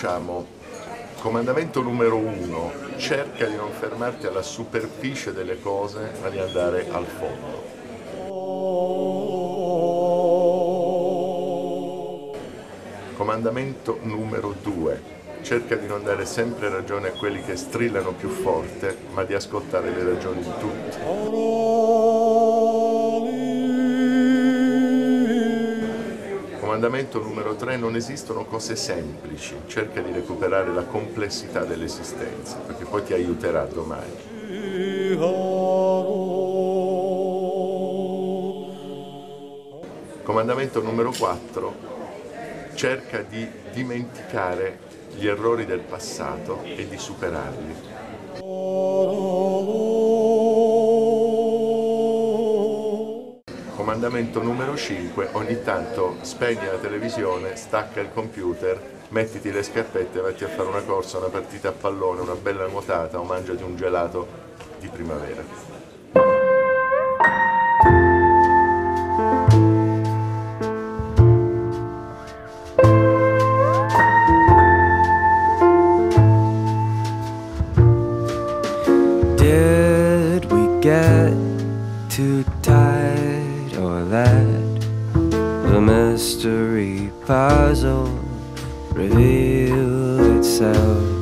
diciamo, comandamento numero 1, cerca di non fermarti alla superficie delle cose, ma di andare al fondo. Comandamento numero 2, cerca di non dare sempre ragione a quelli che strillano più forte, ma di ascoltare le ragioni di tutti. Comandamento numero 3, non esistono cose semplici, cerca di recuperare la complessità dell'esistenza, perché poi ti aiuterà domani. Comandamento numero 4, cerca di dimenticare gli errori del passato e di superarli. Comandamento numero 5, ogni tanto spegni la televisione, stacca il computer, mettiti le scarpette, vatti a fare una corsa, una partita a pallone, una bella nuotata o mangiati un gelato di primavera. Did we get too tight or let the mystery puzzle reveal itself?